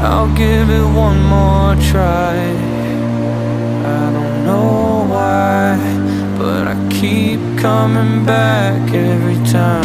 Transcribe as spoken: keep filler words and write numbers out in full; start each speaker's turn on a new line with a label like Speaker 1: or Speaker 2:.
Speaker 1: I'll give it one more try. I don't know why, but I keep coming back every time.